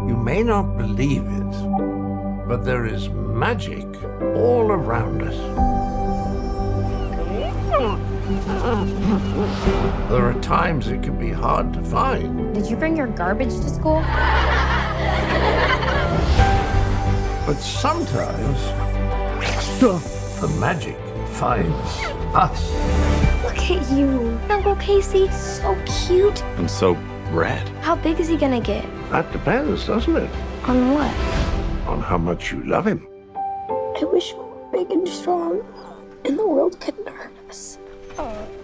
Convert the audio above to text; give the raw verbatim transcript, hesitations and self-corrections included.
You may not believe it, but there is magic all around us. There are times it can be hard to find. Did you bring your garbage to school? But sometimes, the magic finds us. Look at you, Uncle Casey. So cute. I'm so red. How big is he gonna get? That depends, doesn't it? On what? On how much you love him. I wish we were big and strong, and the world couldn't hurt us.